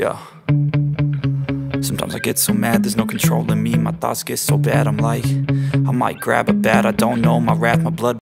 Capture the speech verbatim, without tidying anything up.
Yeah. Sometimes I get so mad, there's no controlling me. My thoughts get so bad, I'm like, I might grab a bat, I don't know, my wrath, my blood